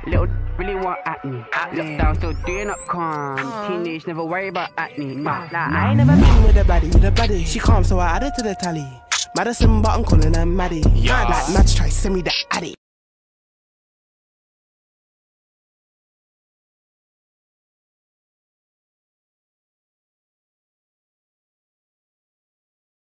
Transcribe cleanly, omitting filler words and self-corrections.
Little really want acne. Lockdown still doing up calm. Teenage never worry about acne. Nah, I ain't never been with a baddie. She calm, so I added to the tally. Madison, but I'm calling her Maddie. Like Mads try send me the addy.